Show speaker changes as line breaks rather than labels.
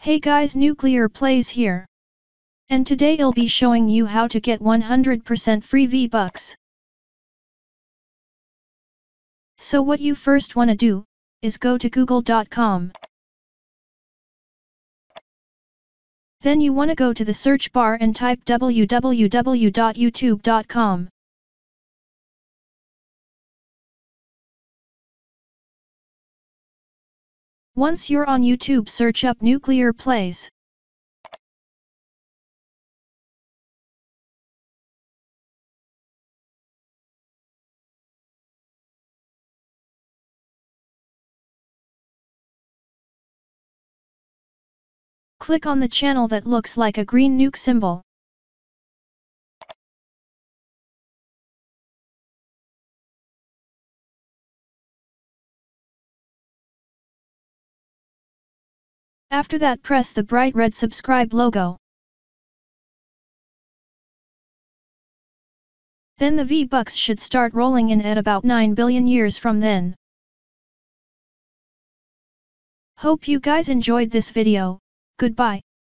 Hey guys, Nuclear Plays here. And today I'll be showing you how to get 100% free V-Bucks. So what you first wanna do, is go to google.com. Then you wanna go to the search bar and type www.youtube.com. Once you're on YouTube, search up Nuclear Plays. Click on the channel that looks like a green nuke symbol. After that, press the bright red subscribe logo. Then the V-Bucks should start rolling in at about 9 billion years from then. Hope you guys enjoyed this video. Goodbye.